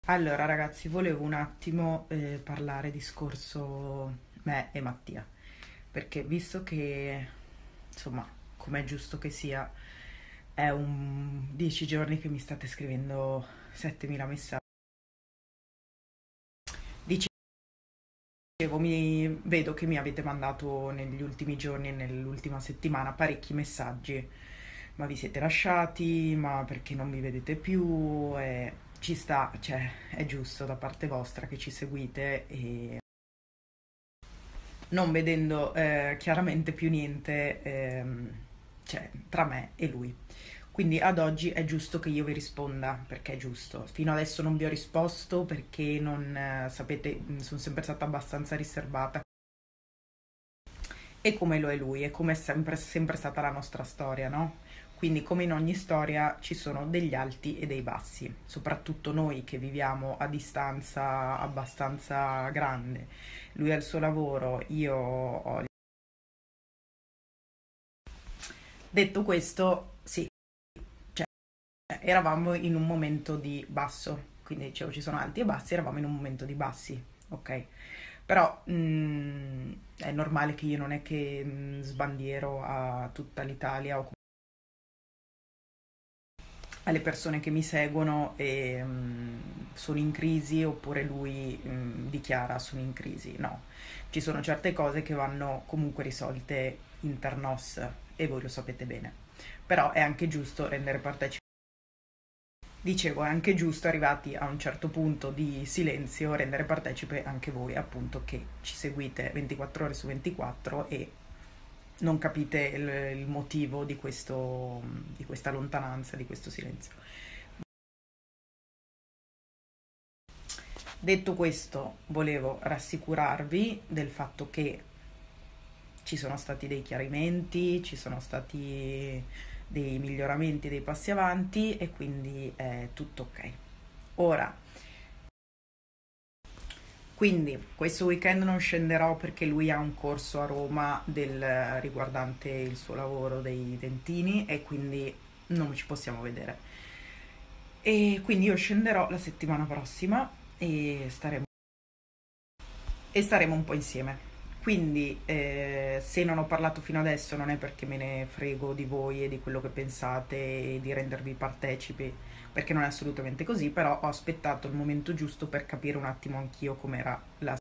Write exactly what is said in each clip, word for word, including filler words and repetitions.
Allora, ragazzi, volevo un attimo eh, parlare discorso me e Mattia, perché visto che, insomma, come è giusto che sia, è un dieci giorni che mi state scrivendo settemila messaggi. Dicevo, mi, vedo che mi avete mandato negli ultimi giorni e nell'ultima settimana parecchi messaggi, ma vi siete lasciati, ma perché non mi vedete più, e ci sta, cioè, è giusto da parte vostra che ci seguite e non vedendo eh, chiaramente più niente ehm, cioè, tra me e lui. Quindi ad oggi è giusto che io vi risponda, perché è giusto. Fino adesso non vi ho risposto perché non eh, sapete, sono sempre stata abbastanza riservata. E come lo è lui, e come è sempre, sempre stata la nostra storia, no? Quindi come in ogni storia ci sono degli alti e dei bassi, soprattutto noi che viviamo a distanza abbastanza grande. Lui ha il suo lavoro, io ho. Detto questo, sì, cioè, eravamo in un momento di basso, quindi dicevo ci sono alti e bassi, eravamo in un momento di bassi, ok? Però mm, è normale che io non è che mm, sbandiero a tutta l'Italia o alle persone che mi seguono e mm, sono in crisi oppure lui mm, dichiara sono in crisi. No, ci sono certe cose che vanno comunque risolte inter nos e voi lo sapete bene. Però è anche giusto rendere partecipi. Dicevo, è anche giusto, arrivati a un certo punto di silenzio, rendere partecipe anche voi, appunto, che ci seguite ventiquattro ore su ventiquattro e non capite il, il motivo di, questo, di questa lontananza, di questo silenzio. Detto questo, volevo rassicurarvi del fatto che ci sono stati dei chiarimenti, ci sono stati dei miglioramenti, dei passi avanti e quindi è tutto ok. Ora, quindi questo weekend non scenderò perché lui ha un corso a Roma del, riguardante il suo lavoro dei dentini e quindi non ci possiamo vedere. E quindi io scenderò la settimana prossima e staremo, e staremo un po' insieme. Quindi eh, se non ho parlato fino adesso non è perché me ne frego di voi e di quello che pensate e di rendervi partecipi, perché non è assolutamente così, però ho aspettato il momento giusto per capire un attimo anch'io com'era la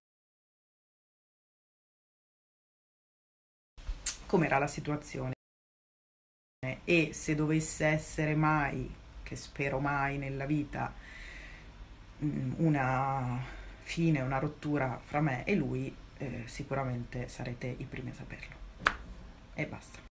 com'era la situazione e se dovesse essere mai, che spero mai nella vita, mm, una fine, una rottura fra me e lui, eh, sicuramente sarete i primi a saperlo. E basta.